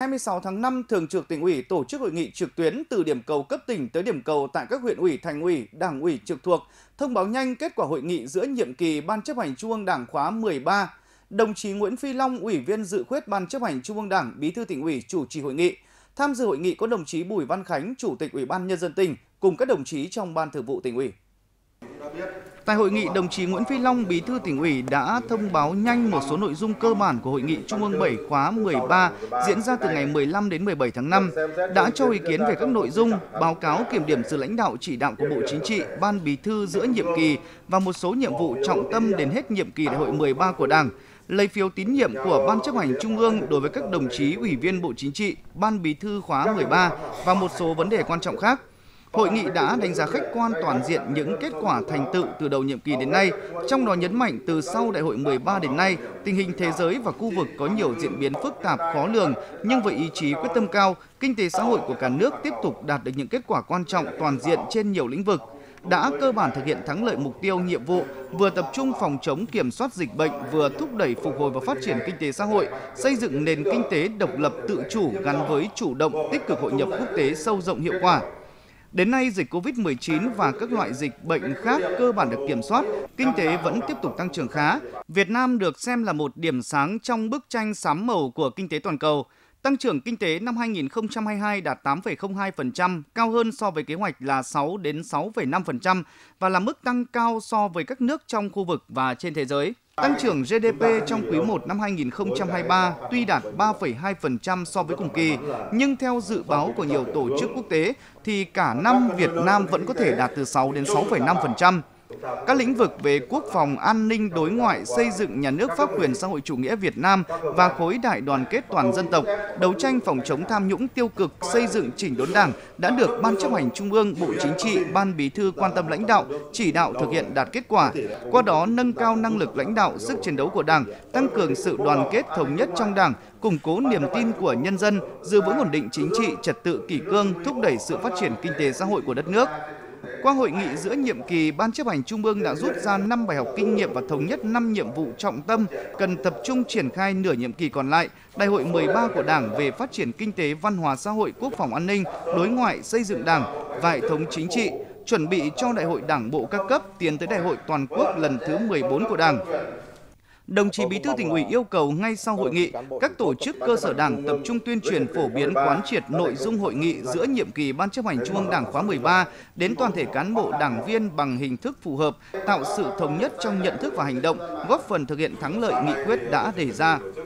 26 tháng 5, Thường trực Tỉnh ủy tổ chức hội nghị trực tuyến từ điểm cầu cấp tỉnh tới điểm cầu tại các huyện ủy, thành ủy, đảng ủy trực thuộc, thông báo nhanh kết quả hội nghị giữa nhiệm kỳ Ban chấp hành Trung ương Đảng khóa 13. Đồng chí Nguyễn Phi Long, Ủy viên dự khuyết Ban chấp hành Trung ương Đảng, Bí thư Tỉnh ủy chủ trì hội nghị. Tham dự hội nghị có đồng chí Bùi Văn Khánh, Chủ tịch Ủy ban Nhân dân tỉnh cùng các đồng chí trong Ban Thường vụ Tỉnh ủy. Tại hội nghị, đồng chí Nguyễn Phi Long, Bí thư Tỉnh ủy đã thông báo nhanh một số nội dung cơ bản của Hội nghị Trung ương 7 khóa 13 diễn ra từ ngày 15 đến 17 tháng 5, đã cho ý kiến về các nội dung, báo cáo kiểm điểm sự lãnh đạo chỉ đạo của Bộ Chính trị, Ban Bí thư giữa nhiệm kỳ và một số nhiệm vụ trọng tâm đến hết nhiệm kỳ Đại hội 13 của Đảng, lấy phiếu tín nhiệm của Ban chấp hành Trung ương đối với các đồng chí Ủy viên Bộ Chính trị, Ban Bí thư khóa 13 và một số vấn đề quan trọng khác. Hội nghị đã đánh giá khách quan toàn diện những kết quả thành tựu từ đầu nhiệm kỳ đến nay, trong đó nhấn mạnh từ sau Đại hội 13 đến nay, tình hình thế giới và khu vực có nhiều diễn biến phức tạp khó lường, nhưng với ý chí quyết tâm cao, kinh tế xã hội của cả nước tiếp tục đạt được những kết quả quan trọng toàn diện trên nhiều lĩnh vực, đã cơ bản thực hiện thắng lợi mục tiêu nhiệm vụ, vừa tập trung phòng chống kiểm soát dịch bệnh, vừa thúc đẩy phục hồi và phát triển kinh tế xã hội, xây dựng nền kinh tế độc lập tự chủ gắn với chủ động tích cực hội nhập quốc tế sâu rộng hiệu quả. Đến nay, dịch COVID-19 và các loại dịch bệnh khác cơ bản được kiểm soát, kinh tế vẫn tiếp tục tăng trưởng khá. Việt Nam được xem là một điểm sáng trong bức tranh xám màu của kinh tế toàn cầu. Tăng trưởng kinh tế năm 2022 đạt 8,02%, cao hơn so với kế hoạch là 6 đến 6,5% và là mức tăng cao so với các nước trong khu vực và trên thế giới. Tăng trưởng GDP trong quý 1 năm 2023 tuy đạt 3,2% so với cùng kỳ, nhưng theo dự báo của nhiều tổ chức quốc tế thì cả năm Việt Nam vẫn có thể đạt từ 6 đến 6,5%. Các lĩnh vực về quốc phòng, an ninh, đối ngoại, xây dựng nhà nước pháp quyền xã hội chủ nghĩa Việt Nam và khối đại đoàn kết toàn dân tộc, đấu tranh phòng chống tham nhũng tiêu cực, xây dựng chỉnh đốn Đảng đã được Ban chấp hành Trung ương, Bộ Chính trị, Ban Bí thư quan tâm lãnh đạo, chỉ đạo thực hiện đạt kết quả. Qua đó nâng cao năng lực lãnh đạo, sức chiến đấu của Đảng, tăng cường sự đoàn kết thống nhất trong Đảng, củng cố niềm tin của nhân dân, giữ vững ổn định chính trị, trật tự kỷ cương, thúc đẩy sự phát triển kinh tế xã hội của đất nước. Qua hội nghị giữa nhiệm kỳ, Ban chấp hành Trung ương đã rút ra 5 bài học kinh nghiệm và thống nhất 5 nhiệm vụ trọng tâm cần tập trung triển khai nửa nhiệm kỳ còn lại, Đại hội 13 của Đảng về phát triển kinh tế, văn hóa xã hội, quốc phòng an ninh, đối ngoại, xây dựng Đảng và hệ thống chính trị, chuẩn bị cho Đại hội Đảng bộ các cấp tiến tới Đại hội toàn quốc lần thứ 14 của Đảng. Đồng chí Bí thư Tỉnh ủy yêu cầu ngay sau hội nghị, các tổ chức cơ sở Đảng tập trung tuyên truyền phổ biến quán triệt nội dung hội nghị giữa nhiệm kỳ Ban chấp hành Trung ương Đảng khóa 13 đến toàn thể cán bộ đảng viên bằng hình thức phù hợp, tạo sự thống nhất trong nhận thức và hành động, góp phần thực hiện thắng lợi nghị quyết đã đề ra.